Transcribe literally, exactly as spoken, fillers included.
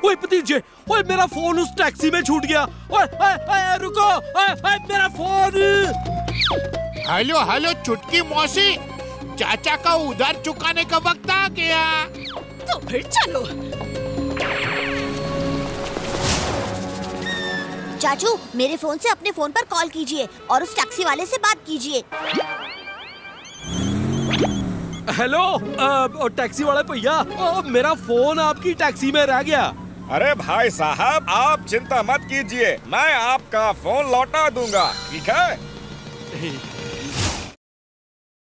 ओए भतीजे, ओए मेरा फोन उस टैक्सी में छूट गया। ओए ओए ओए रुको, ओए ओए मेरा फोन। हेलो हेलो चुटकी मौसी, चाचा का उधार चुकाने का वक्त आ गया। तो फिर चलो। चाचू, मेरे फोन से अपने फोन पर कॉल कीजिए और उस टैक्सी वाले से बात कीजिए। हेलो टैक्सी वाले भैया, मेरा फोन आपकी टैक्सी में रह गया। अरे भाई साहब, आप चिंता मत कीजिए, मैं आपका फोन लौटा दूंगा, ठीक है?